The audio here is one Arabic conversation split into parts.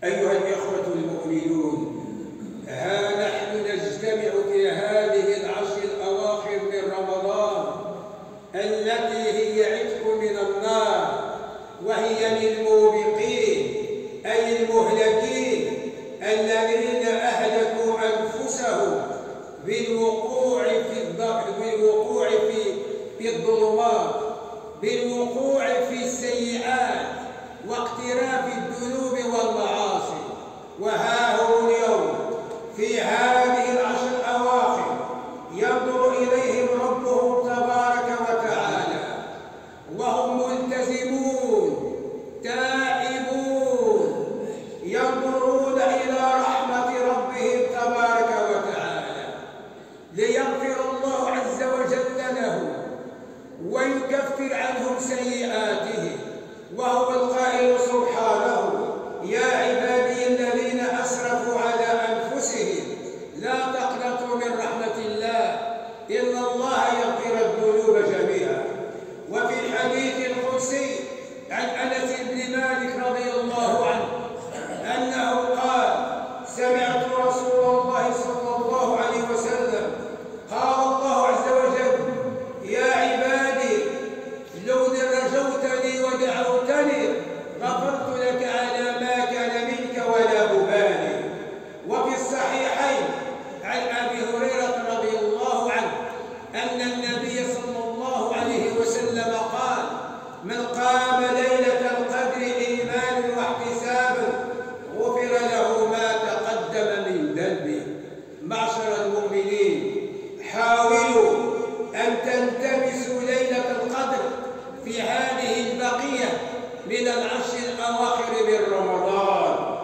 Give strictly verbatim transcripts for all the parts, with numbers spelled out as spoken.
أيها الإخوة المؤمنون، ها نحن نجتمع في هذه العشر الأواخر من رمضان التي هي عتق من النار، وهي للموبقين أي المهلكين الذين أهلكوا أنفسهم بالوقوع في بالوقوع في في الظلمات، بالوقوع في السيئات واقتراف الذنوب والمعاصي. وها هم اليوم في هذه العشر الأواخر ينظر إليهم ربهم تبارك وتعالى وهم ملتزمون تائبون، ينظرون إلى رحمة ربهم تبارك وتعالى ليغفر الله عز وجل لهم ويكفر عنهم سيئاتهم. وهو القائل سبحانه: يا عبادي الذين أسرفوا على أنفسهم لا تقنطوا من رحمة الله إن الله يغفر الذنوب جميعا. وفي الحديث القدسي عن أنس بن مالك رضي الله عنه أنه قال: سمعت رسول الله صلى الله عليه وسلم قال الله عز وجل: يا عبادي لو رجوتني ودعوتني غفرت لك على ما كان منك ولا أبالي. وفي الصحيحين عن أبي هريرة رضي الله عنه أن النبي صلى الله عليه وسلم قال: من قام ليلة القدر إيمانا واحتسابا غفر له ما تقدم من ذنبه. معشر المؤمنين، حاولوا أن تلتمسوا ليلة القدر في هذه البقية من العشر الأواخر من رمضان،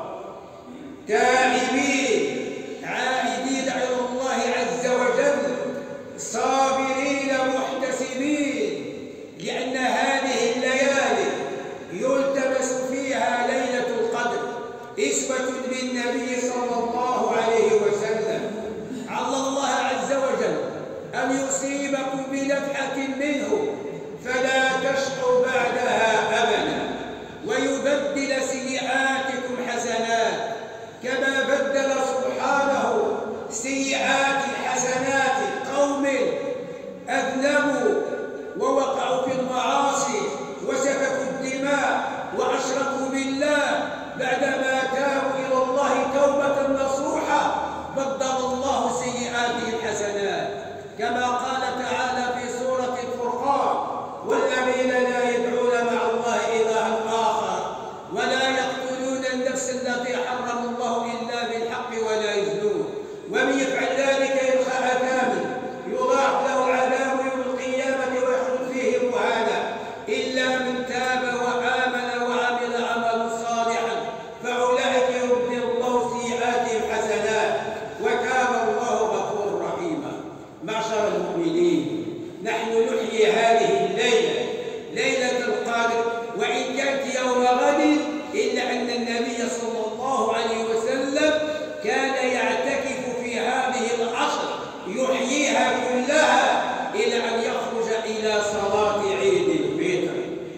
تائبين عائدين إلى الله عز وجل، صابرين محتسبين، لأن هذه الليالي يلتمس فيها ليلة القدر. إسوة بالنبي صلى الله عليه وسلم: على الله عز وجل أن يصيبكم بنفحة منه فلا تشقوا بعدها أبدا، ويبدل سيئاتكم حسنات كما بدل سبحانه سيئات حسنات قوم أذنبوا ووقعوا في المعاصي وسفكوا الدماء وأشركوا بالله، بعدما تابوا إلى الله توبة نصوحة بدل الله سيئاتهم حسنات، كما قال تعالى في سورة الفرقان: والذين لا يدعون مع الله إلها آخر ولا يقتلون النفس التي حرم الله إلا بالحق ولا يزنون ومن يفعل ذلك يلقى أثاما يضاعف له العذاب يوم القيامة ويخلد فيه مهانا إلا من تاب وآمن وعمل عملا صالحا فأولئك يبدل الله سيئاتهم حسنات وكان الله غفورا رحيما. معشر المؤمنين، نحن نحيي هذه الليلة ليلة القدر، وإن كانت يوم غد، إلا أن النبي صلى الله عليه وسلم كان يعتكف في هذه العشر يحييها كلها إلى أن يخرج إلى صلاة عيد الفطر.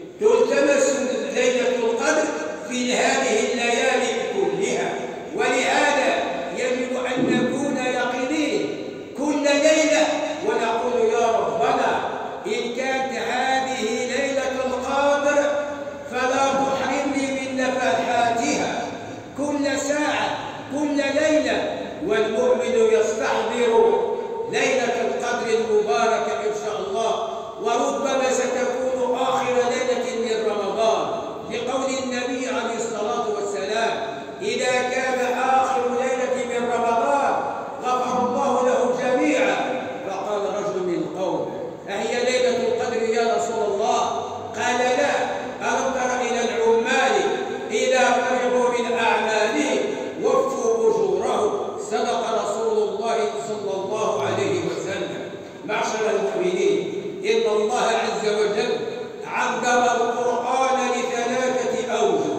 تلتمس ليلة القدر في هذه الليالي كلها، ولهذا يجب أن نكون يقظين كل ليلة ونقول: يا ربنا إن كانت هذه ليلة القدر فلا تحرمني من نفحاتها كل ساعة كل ليلة. والمؤمن يستحضر ليلة القدر المباركة إن شاء الله، وربما ستكون آخر ليلة من رمضان، لقول النبي عليه الصلاة والسلام: إذا كان آخر ليلة من رمضان غفر الله له جميعا. فقال رجل من قوم: أهي ليلة القدر يا رسول الله؟ قال: لا، ألم تر إلى العمال إذا فرغوا من أعمالهم وفوا أجورهم؟ صدق رسول الله صلى الله عليه وسلم. معشر المؤمنين، إن الله عز وجل عظم القرآن لثلاثة أوجه،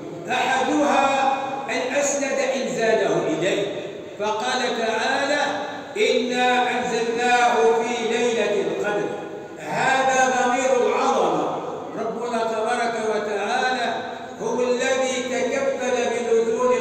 أحدها أن أسند إنزاله إليه، فقال تعالى: إنا أنزلناه في ليلة القدر. هذا ضمير العظمة، ربنا تبارك وتعالى هو الذي تكفل بنزول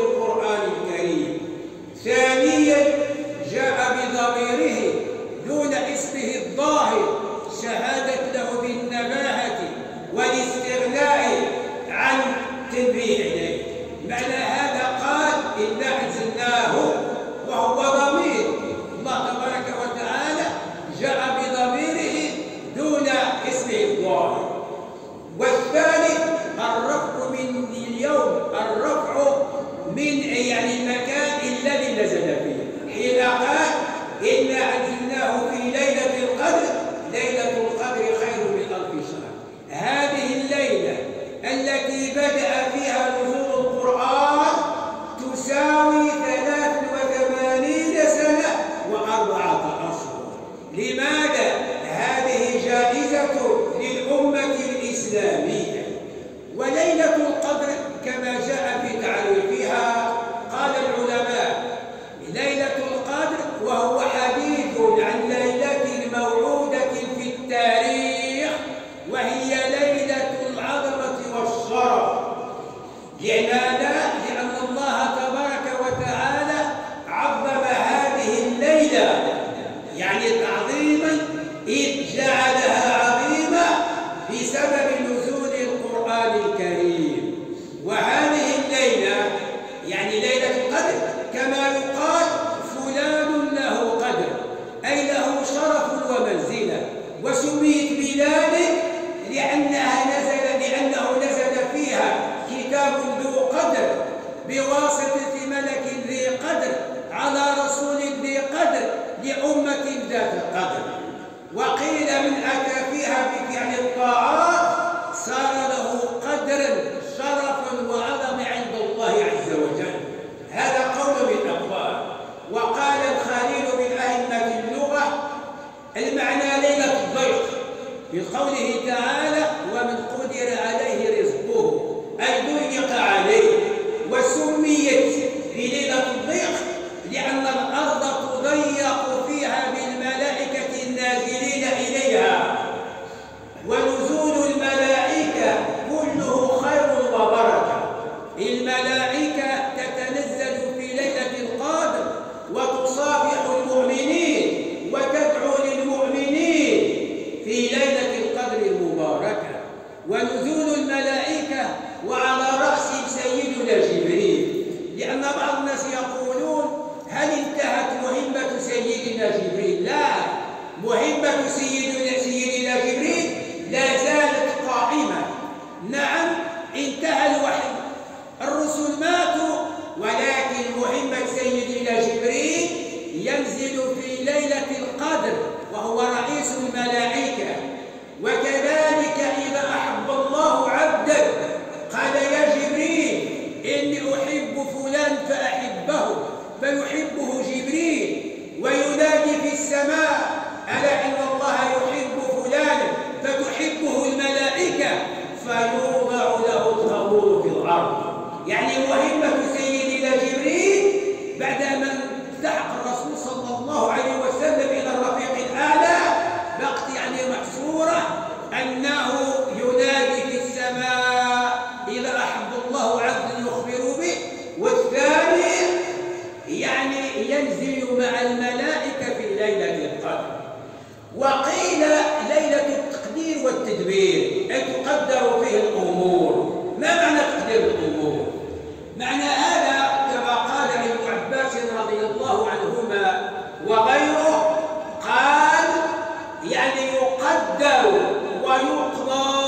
لماذا؟ لأن الله تبارك وتعالى عظم هذه الليلة يعني تعظيما، إذ جعلها عظيمة بسبب نزول القرآن الكريم. وهذه الليلة يعني ليلة القدر كما يقال فلان له قدر، أي له شرف ومنزلة، وسميت بذلك لأنها نزل لأنه نزل فيها كتاب ذو قدر بواسطة ملك ذي قدر على رسول ذي قدر لأمة ذات قدر. وقيل من أتى فيها بفعل الطاعات صار له قدرا شرفا وعظم عند الله عز وجل. هذا قول من أقوال. وقال الخليل من أئمة اللغة المعنى ليلة الضيق بقوله تعالى ومن قدر عليه رزقه أي ضيق عليه. وسميت بليلة الضيق لأن الأرض تضيق فيها بالملائكة النازلين إليها، ونزول الملائكة كله خير وبركة. الملائكة تتنزل في ليلة القدر وتصافح المؤمنين وتدعو للمؤمنين في ليلة القدر المباركة. ونزول الملائكة وعلى رأسهم سيدنا جبريل، لأن بعض الناس يقولون هل انتهت مهمة سيدنا جبريل؟ لا، مهمة سيدنا سيدنا جبريل لا زالت قائمة. نعم انتهى الوحي، الرسل ماتوا، ولكن مهمة سيدنا جبريل ينزل في ليلة القدر وهو رئيس الملائكة. وكذلك إذا أحب الله عبدا قال يا جبريل إني أحب فلان فأحبه فيحبه جبريل، وينادي في السماء ألا إن الله يحب فلانا فتحبه الملائكة فيوضع له القبول في الأرض. يعني مهمة سيدنا جبريل بعدما التحق الرسول صلى الله عليه وسلم إلى الرفيق الأعلى بقت يعني محصورة أنه ينادي في السماء إذا أحب الله عبدا يخبر به، والثاني يعني ينزل مع الملائكة في ليلة القدر. وقيل ليلة التقدير والتدبير أي تقدر فيه الأمور. ما معنى تقدير الأمور؟ معنى هذا كما قال ابن عباس رضي الله عنهما وغيره قال يعني يقدر ويقضى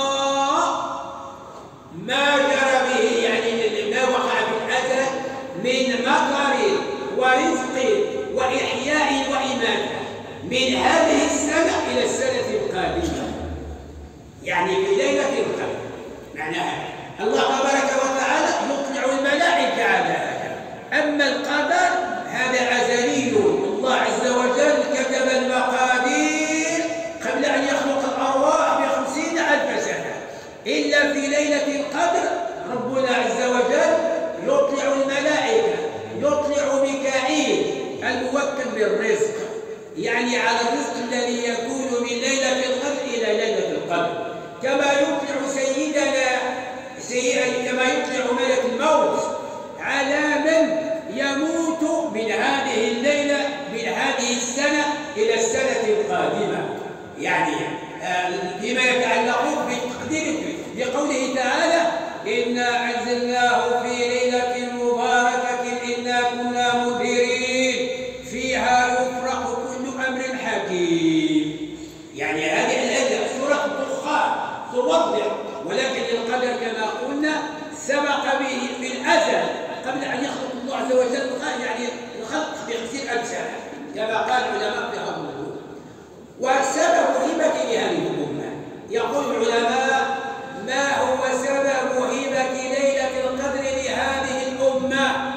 ما جرى به يعني ما وقع في الأزل من مطر ورزق وإحياء وإماتة من هذه السنة إلى السنة القادمة، يعني في ليلة القدر. معناها الله تبارك وتعالى يطلع الملائكة على هذا. أما القدر هذا أزلي، الله عز وجل كتب المقادير قبل أن يخلق الأرواح بخمسين ألف سنة. إلا في ليلة القدر ربنا عز وجل يطلع الملائكة، يطلع ميكائيل الموكل بالرزق، يعني على الرزق الذي يكون من ليلة القدر إلى ليلة القدر. كما يطلع سيدنا سيئا كما يطلع ملك الموت على من يموت من هذه الليلة من هذه السنة إلى السنة القادمة، يعني فيما يتعلق بالتقدير بقوله تعالى إنا أنزلناه في ليلة مباركة إنا كنا منذرين فيها يفرق كل أمر حكيم. يعني هذه الآية سورة الدخان توضح، ولكن القدر كما قلنا سبق به في الأزل قبل أن يخلق الله عز وجل يعني الخلق بخمسين ألف سنة كما قال العلماء في هذا الموضوع. وسبب هبة لهذه الأمة يقول العلماء ما هو سبب هبة ليلة القدر لهذه الأمة؟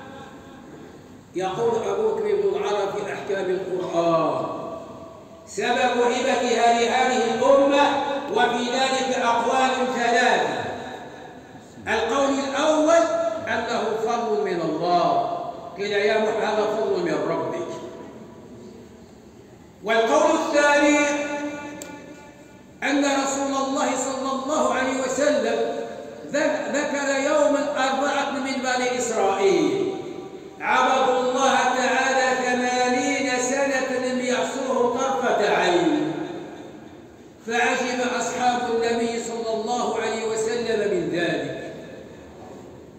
يقول أبو بكر بن العرب في أحكام القرآن سبب هبتها لهذه الأمة وفي ذلك أقوال ثلاثة. القول الأول أنه فضل من الله، قيل يا محمد هذا فضل من ربك. والقول الثاني أن رسول الله صلى الله عليه وسلم ذكر يوم الأربعاء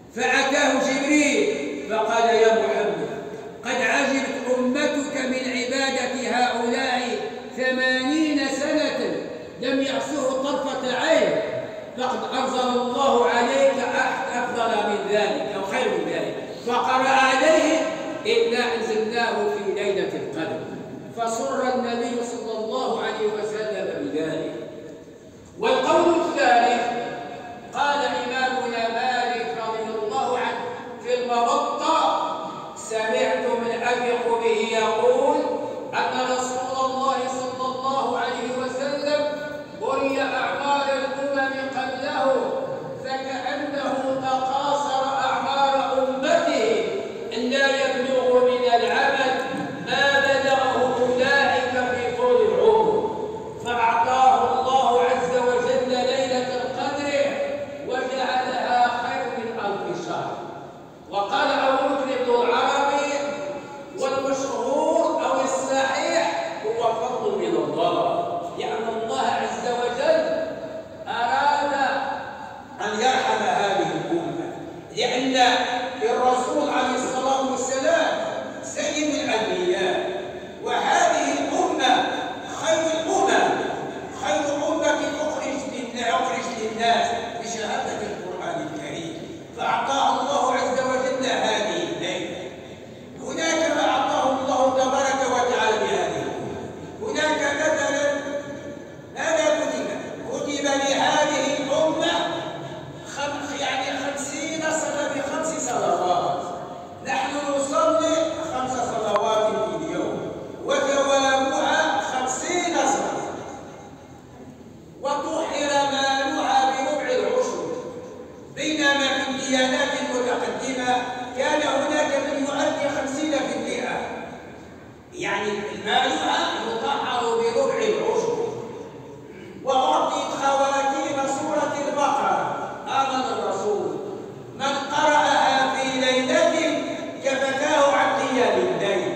فأتاه جبريل فقال يا محمد قد عجبت أمتك من عبادة هؤلاء ثمانين سنة لم يعصه طرفة عين، فقد أنزل الله عليك أفضل من ذلك أو خير من ذلك، فقرأ عليه إنا أنزلناه في ليلة القدر، فسر النبي صلى الله عليه وسلم بذلك. والقول الثالث قال إمامنا مالك رضي الله عنه في الموطأ سمعت من أثق به يقول أن رسول الله صلى الله عليه وسلم بني أعمال الأمم قبله فكأنه تقاصر أعمار أمته أن لا يبلغ من العمل ما بلغه أولئك في طول العمر، فأعطاه الله عز وجل ليلة القدر وجعلها خير من ألف شهر. وقال أبو بكر بن العربي والمشهور أو الصحيح هو فضل من الله، لأن الله عز وجل أراد أن يرحم هذه الأمة، لأن الرسول عليه الصلاة والسلام سيد الأنبياء، وهذه الأمة خير الأمم، خير أمة أخرج للناس بشهادة القرآن الكريم، فأعطاه الله عز وجل هذه الليلة. هناك ما أعطاه الله تبارك وتعالى بهذه الأمة، هناك مثلا ماذا كتب؟ كتب لهذه الأمة يعني خمسين صلاة بخمس صلوات، نحن نصلي خمس صلوات في اليوم وثوابها خمسين صلاة، وطهر مالها بربع العشر، بينما في الديانات المتقدمة كان هناك من يؤدي خمسين في المئة، يعني مالها يطهر بربع العشر. وأعطيت خواتيم سورة البقرة، آمن الرسول من قرأها في ليلة كفتاه عن قيام الليل،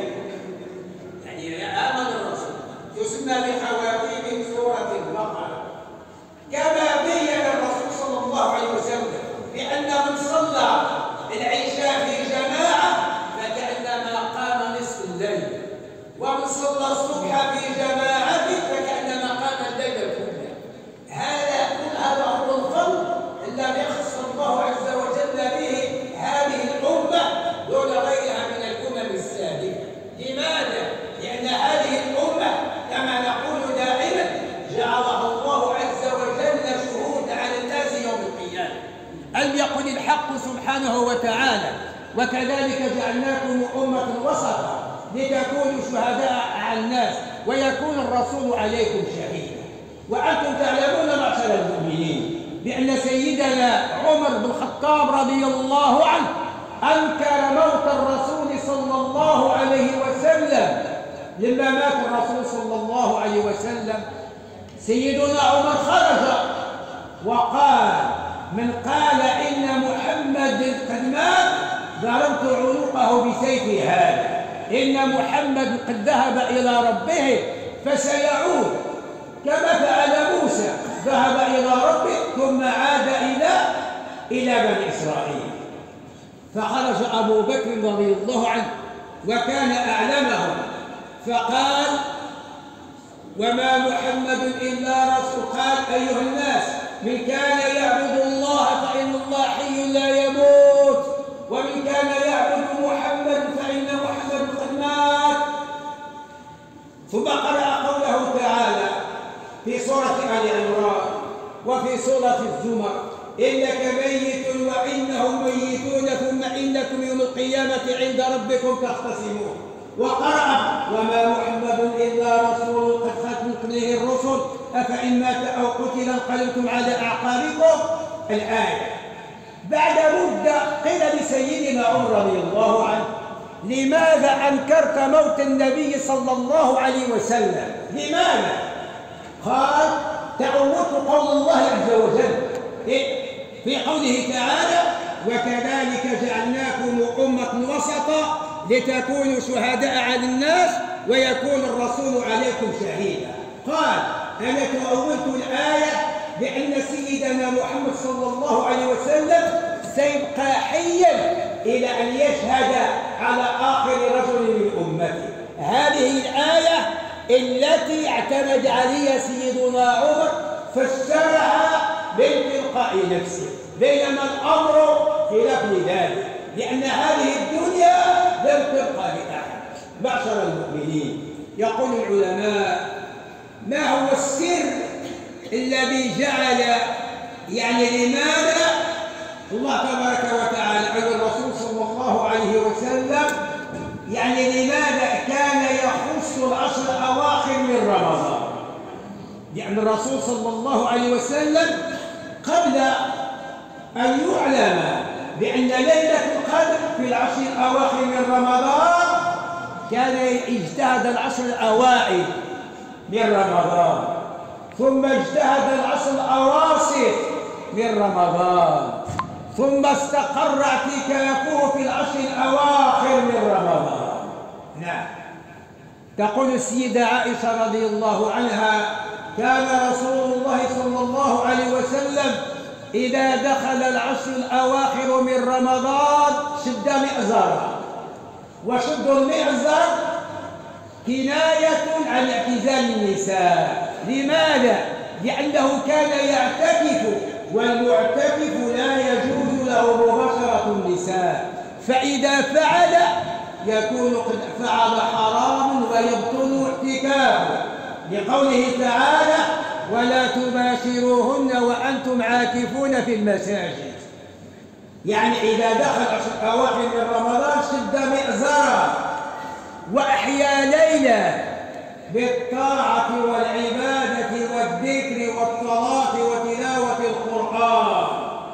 يعني آمن الرسول تسمى بخواتيم سورة البقرة. كما بين الرسول صلى الله عليه وسلم بأن من صلى العشاء في جماعة فكأنما قام نصف الليل، ومن صلى الصبح في جماعة فكأنما قام الليل كله. هذا هذا هو الفضل الذي يخص الله عز وجل به هذه الأمة دون غيرها من الأمم السابقة. لماذا؟ لأن هذه الأمة كما نقول دائما جعلها الله عز وجل شهود على الناس يوم القيامة، أن يقل الحق سبحانه وتعالى وكذلك جعلناكم أمة وسطا لتكونوا شهداء على الناس ويكون الرسول عليكم شهيدا. وأنتم تعلمون معشر المؤمنين بأن سيدنا عمر بن الخطاب رضي الله عنه أنكر موت الرسول صلى الله عليه وسلم. لما مات الرسول صلى الله عليه وسلم سيدنا عمر خرج وقال من قال إن محمد قد مات ضربت عنقه بسيفي هذا، إن محمد قد ذهب إلى ربه فسيعود كما فعل موسى ذهب إلى ربه ثم عاد إلى إلى بني إسرائيل. فخرج أبو بكر رضي الله عنه وكان أعلمهم فقال وما محمد إلا رسول، قال أيها الناس من كان يعبد الله فإن الله حي لا يموت، ومن كان يعبد محمد فإن محمد قد مات. ثم قرأ قوله تعالى في سورة آل عمران وفي سورة الزمر إنك ميت وإنهم ميتون ثم إنكم يوم القيامة عند ربكم تختصمون. وقرأ وما محمد إلا رسول قد خلت من قبله الرسل أفإن مات أو قتل انقلبتم على أعقابكم الآية. بعد مدة قيل لسيدنا عمر رضي الله عنه لماذا أنكرت موت النبي صلى الله عليه وسلم؟ لماذا؟ قال تعودت قول الله عز وجل في قوله تعالى وكذلك جعلناكم أمة وسطا لتكونوا شهداء على الناس ويكون الرسول عليكم شهيدا. قال أنا تؤولت الآية بأن سيدنا محمد صلى الله عليه وسلم سيبقى حيا إلى أن يشهد على آخر رجل من أمته. هذه الآية التي اعتمد عليها سيدنا عمر فسرها من تلقاء نفسه، بينما الأمر خلاف ذلك، لأن هذه الدنيا لم تبقى لأحد. معشر المؤمنين، يقول العلماء: ما هو السر الذي جعل، يعني لماذا الله تبارك وتعالى عن الرسول صلى الله عليه وسلم، يعني لماذا كان يخص العشر الأواخر من رمضان؟ يعني الرسول صلى الله عليه وسلم قبل أن يعلم بأن ليلة القدر في العشر الأواخر من رمضان كان اجتهد العشر الأوائل من رمضان، ثم اجتهد العشر الأواسط من رمضان، ثم استقر اعتكافه في العشر الأواخر من رمضان. نعم. تقول السيدة عائشة رضي الله عنها: كان رسول الله صلى الله عليه وسلم إذا دخل العشر الأواخر من رمضان شد مئزرا، وشد المئزر كناية عن اعتزال النساء. لماذا؟ لأنه كان يعتكف، والمعتكف لا يجوز له مباشرة النساء، فإذا فعل يكون قد فعل حرام ويبطل اعتكافه، لقوله تعالى: ولا تباشروهن وأنتم عاكفون في المساجد. يعني إذا دخل عشر الأواخر من رمضان شد مئزرا وأحيا ليلة بالطاعة والعبادة والذكر والصلاة وتلاوة القرآن،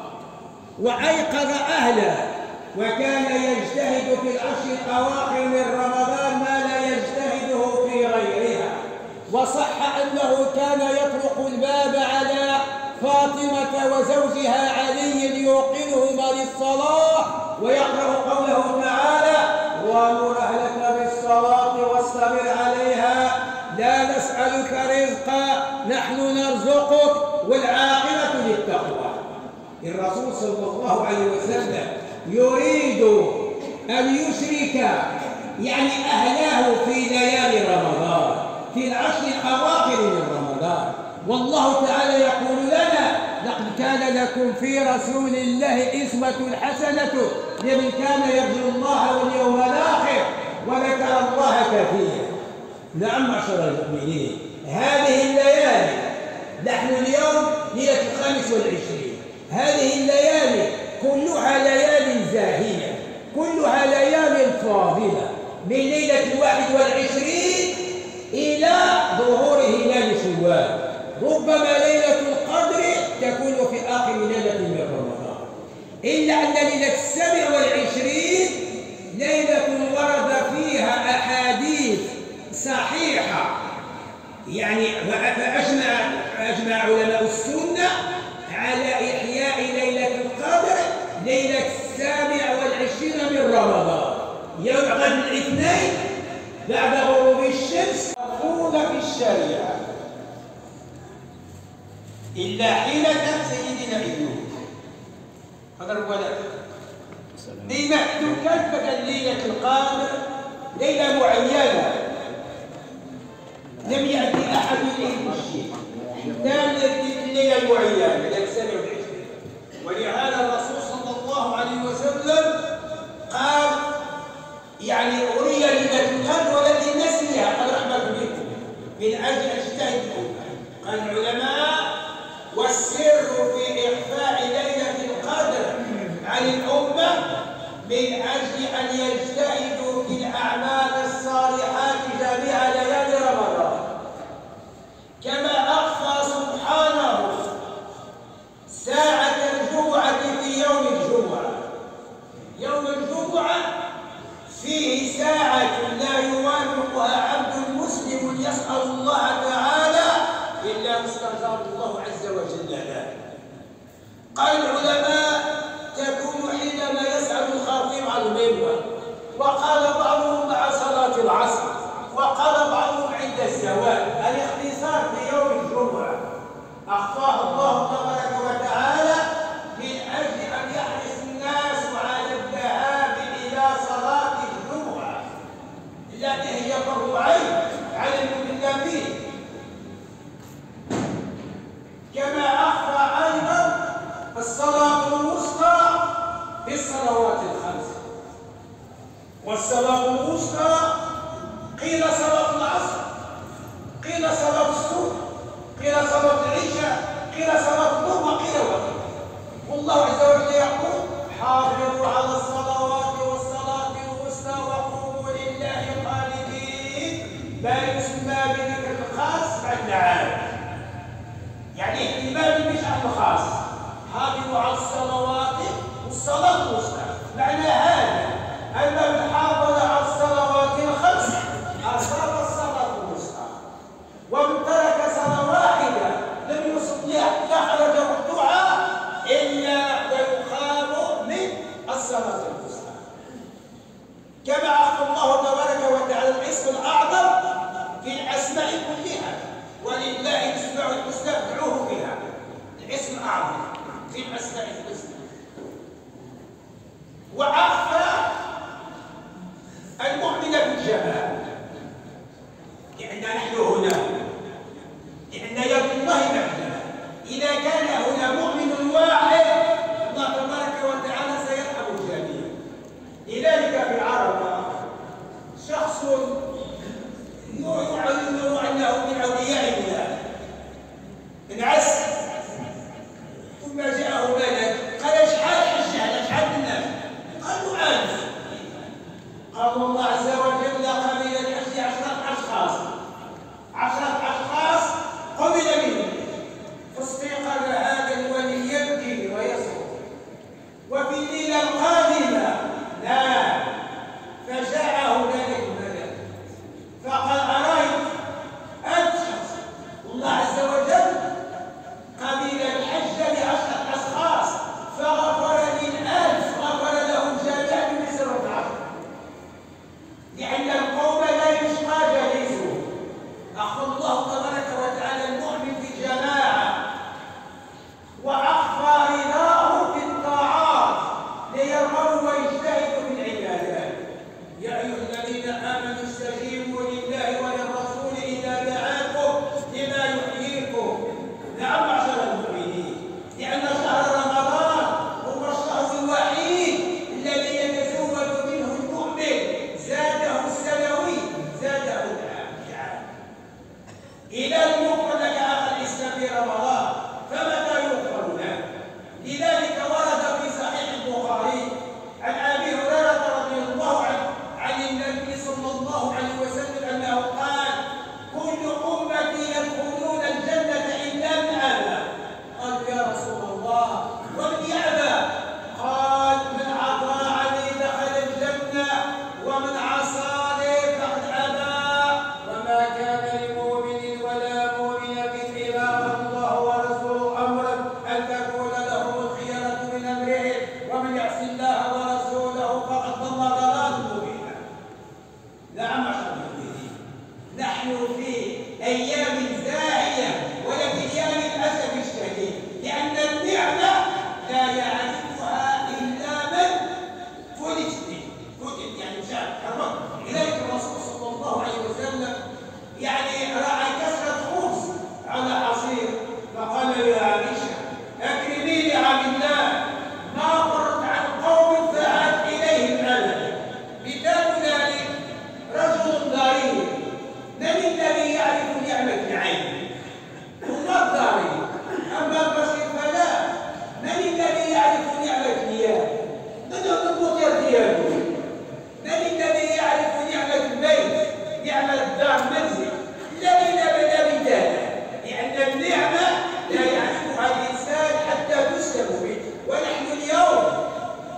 وأيقظ أهله، وكان يجتهد في العشر الأواخر من رمضان ما لا يجتهده في غيرها. وصح أنه كان يطرق الباب على فاطمة وزوجها علي ليوقظهما للصلاة، ويقرأ قوله تعالى: وأمر أهلك بالصلاة واصطبر عليها لا نسألك رزقا نحن نرزقك والعاقبة للتقوى. الرسول صلى الله عليه وسلم يريد أن يشرك يعني أهله في ليالي رمضان، في العشر الأواخر من رمضان. والله تعالى يقول لنا: لقد كان لكم في رسول الله أسوة حسنة لمن كان يرجو الله واليوم الآخر وذكر الله كثيرا. نعم معشر المؤمنين، هذه الليالي، نحن اليوم ليلة الخامس والعشرين، هذه الليالي كلها ليالي زاهية، كلها ليالي فاضلة، من ليلة الواحد والعشرين إلى ظهور هلال شوال. ربما ليلة القدر تكون في آخر ليلة من رمضان، إلا أن ليلة السابع والعشرين ليلة ورد فيها أحاديث صحيحة، يعني فأجمع أجمع علماء السنة على إحياء ليلة القدر ليلة السابع والعشرين من رمضان، يوم غد الاثنين بعد غروب الشمس. مرفوض في الشريعة إلا حيلة سيدنا أيوب هذا الولد لما تكلفك ليلة القدر ليلة معينة لم يأتي أحد إليه بالشيء حتى الليلة المعينة ليلة السابع والعشرين. ولهذا الرسول صلى الله عليه وسلم قال: يعني أري ليلة القدر ولكن نسيها، قال: رحمة بكم من أجل أجتهد الأمة. قال العلماء: والسر في إخفاء ليلة القدر عن الأمة من أجل أن يجتهدوا في الأعمال الصالحات جميع ليالي رمضان، كما أخفى سبحانه ساعة الجمعة في يوم الجمعة. يوم الجمعة فيه ساعة لا يوافقها عبد مسلم يسأل الله تعالى إلا استغفر الله عز وجل له. قال العلماء: تكون حينما يسأل الخطيب على المنبر، وقال بعضهم مع صلاة العصر، وقال بعضهم عند الزوال. الاختصار في يوم الجمعة أخفاه الله تبارك وتعالى من أجل أن يحرص والصلاة الوسطى قيل صلاة العصر، قيل صلاة الصبح، قيل صلاة العشاء، قيل صلاة الظهر، وقيل وقيل. والله عز وجل يقول: حافظوا على الصلوات والصلاة الوسطى وقوموا لله قانتين. ما يسمى بذكر الخاص بعد العام، يعني اهتمام بالشأن الخاص. حافظوا على الصلوات والصلاة الوسطى، معنى هذا أن من حافظ على الصلوات الخمس أصاب الصلاة الوسطى، ومن ترك صلاة واحدة لم يصلح دخل وقتها إلا ويخاف من الصلاة الوسطى. كما أخبر الله تبارك وتعالى الاسم الأعظم في الأسماء كلها، ولله الأسماء الحسنى فادعوه بها. الاسم الأعظم في الأسماء الحسنى. وأخفى المؤمن بالجماعة، لأن نحن هنا، لأن يد الله معنا. إذا كان هنا مؤمن واحد الله تبارك وتعالى سيرحم الجميع. لذلك في العرب شخص يعلم أنه من أولياء الله انعس، ثم جاءه ملك قال: شحال حجة؟ شحال الناس؟ قالوا: ألف. قال الله عز وجل: قبل الحج عشرة أشخاص، عشرة أشخاص قبل منهم. فاستيقظ هذا الولي يبكي ويصرخ. وفي الليلة القادمة نام، فجاءه ذلك الملك فقال: أرأيت أنت شخص الله عز وجل قبل الحج لعشرة أشخاص فغفر للألف، غفر لهم جميعا بسبب العشر، لأن القوم لا يشقى جليسهم. أخذ الله تبارك وتعالى المؤمن في جماعة، وأخفى رضاه في الطاعات ليرغبوا ويجتهدوا في العبادات. يا أيها الذين آمنوا استجيبوا لله وللرسول إذا دعاكم لما يحييكم. نعم معشر المؤمنين، لأن شهر رمضان هو الشهر الوحيد الذي يتزود منه المؤمن، زاده السنوي زاده العام. إذا يغفر لك أخ الإسلام في رمضان، فمتى يغفر لك؟ لذلك ورد في صحيح البخاري عن أبي هريرة رضي الله عنه عن النبي صلى الله عليه وسلم أنه قال: كل أمتي يدخلون الجنة إلا من أبى. قالوا: يا رسول الله ومن يأبى؟ قال: من أطاعني دخل الجنة، ومن عصاني فقد أبى. وما كان لمؤمن ولا مؤمنة إذا قضى الله ورسوله أمرا أن تكون لهم الخيرة من أمرهم، ومن يعص الله ورسوله فقد ضل ضلالا مبينا. نعم معشر المؤمنين، نحن في أيام زاهية، ولكن يا للأسف الشديد لأن النعمة لا يعرفها إلا من ولد به، ولد يعني شاء حرم. لذلك الرسول صلى الله عليه وسلم يعني رأى كسرة خبز على عصير فقال: يا عائشة أكرميني عن الله، ما مرت عن قوم فعلت إليهم أبدا. مثال ذلك رجل ضرير، من الذي يعرف نعمة العين؟ هو الضرير. أما البصير فلا. من الذي يعرف نعمة اليد؟ من الضبط يده؟ من الذي يعرف نعمة البيت، نعمة الدار، المنزل؟ الذي لا بد من ذلك، لأن النعمة لا يعرفها الإنسان حتى تسلم به. ونحن اليوم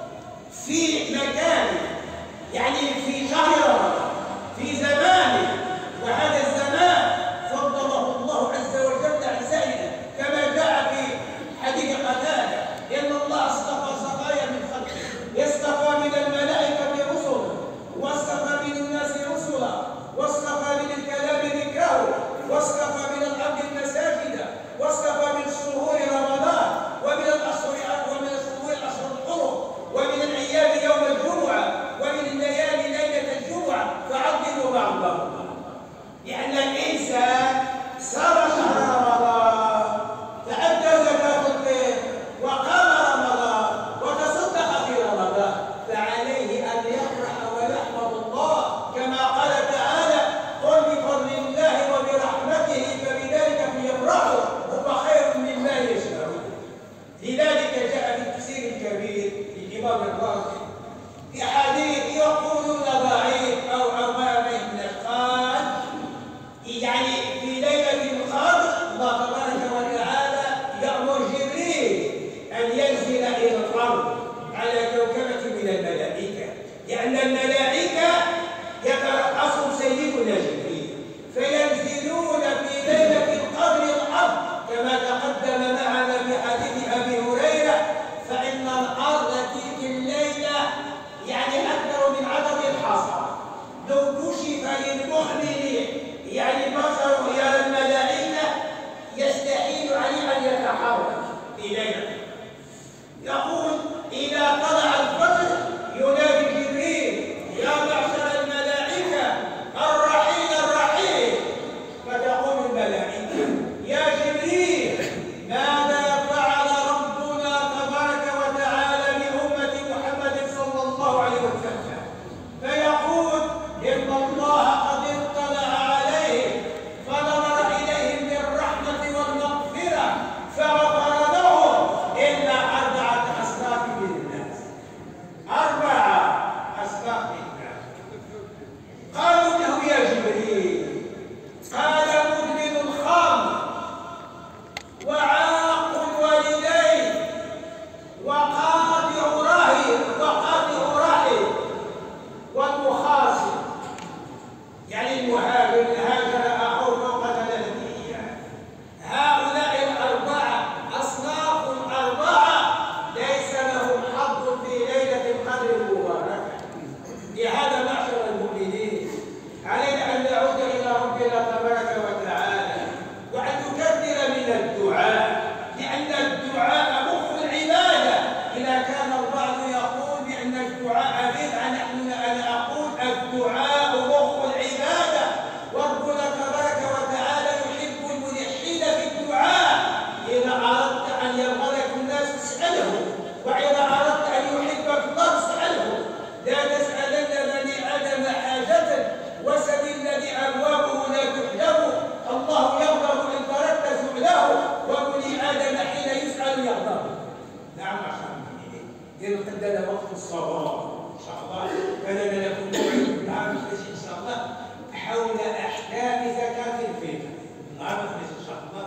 في مكان، يعني في شهر رمضان، في زمانه، وهذا الزمان فضله الله عز وجل عن سائره، كما جاء في حديث قتادة: إن الله اصطفى صفايا من خلقه، اصطفى من الملائكة رسلا، واصطفى من الناس رسلا، واصطفى من الكلام ذكره، واصطفى من الأرض المساجد، واصطفى من شهور رمضان، ومن الأشهر ومن الشهور الأشهر الحرم، ومن الأيام يوم الجمعة، ومن الليالي ليلة الجمعة، فعظموا مع الله. يعني إلينا. يقول إذا طلع الفجر ينادي جبريل يا معشر الملائكة الرحيل الرحيل، فتقول الملائكة يا جبريل ماذا فعل ربنا تبارك وتعالى بأمة محمد صلى الله عليه وسلم؟ فيقول إن الله قد اطلع عليهم فنظر إليهم بالرحمة والمغفرة فغفر لهم إلا أربعة أصناف من الناس. أربعة أصناف من الناس. قالوا له يا جبريل، قال مدمن الخمر وعاق الوالدين وقاطع رحم وقاطع رحم والمخاصم، يعني المهاجر هاجر أخوه فوق ثلاثة أيام. هؤلاء الأربعة أصناف أربعة ليس لهم حظ في ليلة القدر المباركة. لهذا معشر المؤمنين علينا أن نعود إلى ربنا تبارك وتعالى وأن نكثر من الدعاء، لأن الدعاء مخ العبادة. إذا كان البعض يقول بأن الدعاء بدعة، نحن أنا أقول الدعاء مخ العبادة، وربنا تبارك وتعالى يحب الملحين في الدعاء. إذا أردت أن يرضى لك الناس اسأله، وإذا أردت أن يحبك الله اسأله. لا تسألن بني آدم حاجة وسل الذي أبوابه لا تحجب، الله يغضب إن تركت سؤله، وبني آدم حين يسأل يغضب. نعم عشان إذا قدنا وقت الصلاة إن شاء الله فلنا لكم موعد العام الجديد إن شاء الله حول أحكام زكاة الفطر. العام الجديد إن شاء الله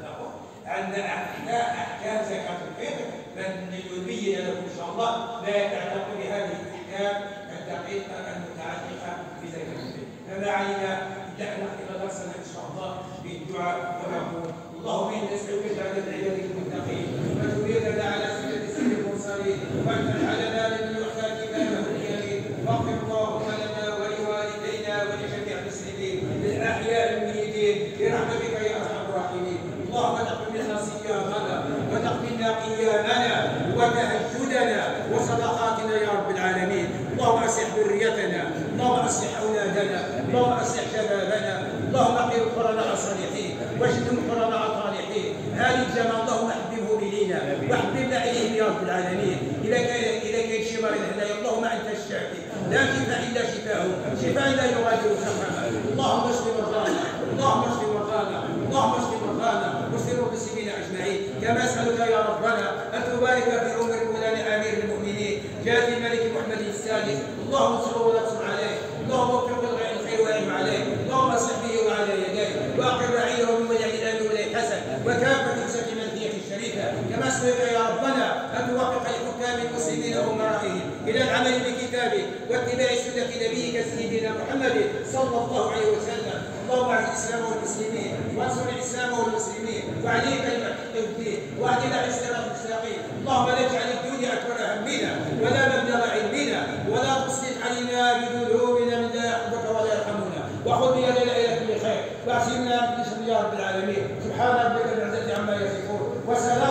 عندنا أحكام زكاة الفطر، فنبين لكم إن شاء الله ما يتعلق بهذه الأحكام الدقيقة المتعلقة بزكاة الفطر. فما علينا إلا أن نختم درسنا إن شاء الله بالدعاء ونقول اللهم إنا نسألك جعلنا عبادك المتقين وتبيتنا على سنة سيد المرسلين واجعلنا من يؤتى كتابه اليمين، واغفر اللهم لنا ولوالدينا ولجميع المسلمين الأحياء الميتين برحمتك يا أرحم الراحمين. اللهم تقبل منا صيامنا وتقبلنا قيامنا وتهجدنا وصدقاتنا يا رب العالمين. اللهم أصلح ذريتنا، اللهم أصلح أولادنا، اللهم أصلح شبابنا، اللهم اقل القرناء الصالحين واجعلهم قرناء طالحين. هذه الجماعة اللهم حببه إلينا واحببنا إليهم يا رب العالمين. إذا كان إذا كان شفاء الهدايا اللهم أنت الشافي، لا شفاء إلا شفاءه، شفاء لا يغادر سقما. اللهم اشف مرضانا، اللهم اشف مرضانا، اللهم اشف مرضانا واشف المسلمين أجمعين. كما أسألك يا ربنا أن تبارك في عمر مولانا أمير المؤمنين جاد الملك محمد السادس، اللهم انصره ولا تنصر عليه، اللهم وفقه الخير وأعن عليه، اللهم اصلح به وعلى يديه واقر رعيه ممن يعي الامر واليه حسن وكافه نساء المنزيه الشريفه. كما اسالك يا ربنا ان توفق لحكام المسلمين وامرائهم الى العمل بكتابك واتباع سنه نبيك سيدنا محمد صلى الله عليه وسلم. اللهم اعز الاسلام والمسلمين وانصر الاسلام والمسلمين وعليك التوحيد واهدنا الى الصراط المستقيم. اللهم لا تجعل الدنيا اكبر همنا ولا مبلغ علمنا ولا تسلط علينا بذنوبنا من لا يحبك ولا يرحمنا، وخذ بيدنا الى كل خير واعصمنا من شر يا رب العالمين. سبحان ربك رب العزه عما يصفون وسلام